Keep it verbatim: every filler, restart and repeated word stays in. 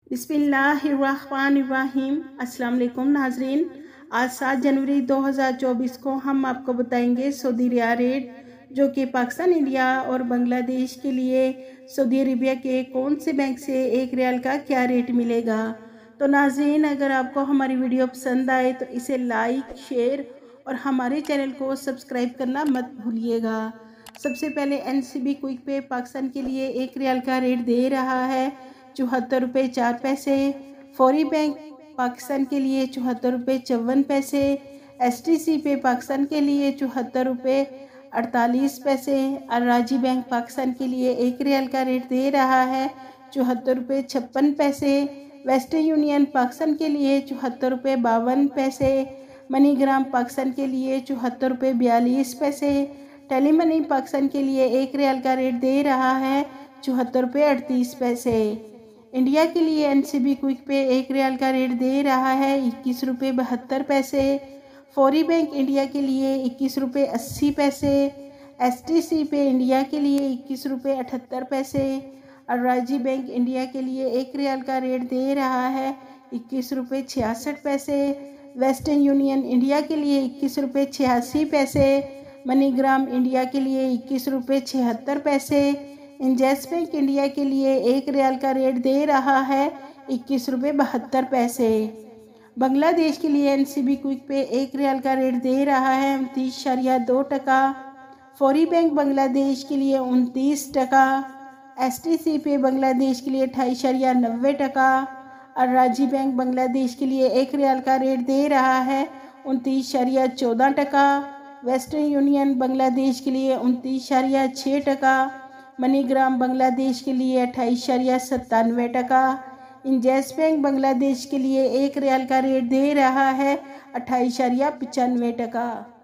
बिस्मिल्लाहिर्रहमानिर्रहीम। अस्सलाम वालेकुम नाजरीन, आज सात जनवरी दो हज़ार चौबीस को हम आपको बताएंगे सऊदी रियाल रेट, जो कि पाकिस्तान, इंडिया और बांग्लादेश के लिए सऊदी अरेबिया के कौन से बैंक से एक रियाल का क्या रेट मिलेगा। तो नाजरीन, अगर आपको हमारी वीडियो पसंद आए तो इसे लाइक, शेयर और हमारे चैनल को सब्सक्राइब करना मत भूलिएगा। सबसे पहले एन सी बी क्विक पे पाकिस्तान के लिए एक रियाल का रेट दे रहा है चौहत्तर रुपये चार पैसे। फौरी बैंक पाकिस्तान के लिए चौहत्तर रुपये चौवन पैसे। एस टी सी पे पाकिस्तान के लिए चौहत्तर रुपये अड़तालीस पैसे। और राजी बैंक पाकिस्तान के लिए एक रियाल का रेट दे रहा है चौहत्तर रुपये छप्पन पैसे। वेस्टर्न यूनियन पाकिस्तान के लिए चौहत्तर रुपये बावन पैसे। मनीग्राम पाकिस्तान के लिए चौहत्तर रुपये बयालीस पैसे। टेली मनी पाकिस्तान के लिए एक रियाल का रेट दे रहा है चौहत्तर रुपये अड़तीस पैसे। इंडिया के लिए एन सी बी क्विक पे एक रियाल का रेट दे रहा है इक्कीस रुपये बहत्तर पैसे। फौरी बैंक इंडिया के लिए इक्कीस रुपये अस्सी पैसे। एस टी सी पे इंडिया के लिए इक्कीस रुपये अठहत्तर पैसे। और राजी बैंक इंडिया के लिए एक रियाल का रेट दे रहा है इक्कीस रुपये छियासठ पैसे। वेस्टर्न यूनियन इंडिया के लिए इक्कीस रुपये छियासी पैसे। मनीग्राम इंडिया के लिए इक्कीस रुपये छिहत्तर पैसे। इंजैस बैंक इंडिया के लिए एक रियाल का रेट दे रहा है इक्कीस रुपये बहत्तर पैसे। बांग्लादेश के लिए एन सी बी क्विक पे एक रियाल का रेट दे रहा है उनतीस शरिया दो टका। फौरी बैंक बांग्लादेश के लिए उनतीस टका। एस टी सी पे बांग्लादेश के लिए अट्ठाईस शरिया नब्बे टका। और राजी बैंक बांग्लादेश के लिए एक रियाल का रेट दे रहा है उनतीस शरिया चौदह टका। वेस्टर्न यूनियन बांग्लादेश के लिए उनतीस शरिया छः टका। मनीग्राम बांग्लादेश के लिए अट्ठाईस शरिया सत्तानवे टका। इंजैस बैंक बांग्लादेश के लिए एक रियाल का रेट दे रहा है अट्ठाईस शरिया पचानवे टका।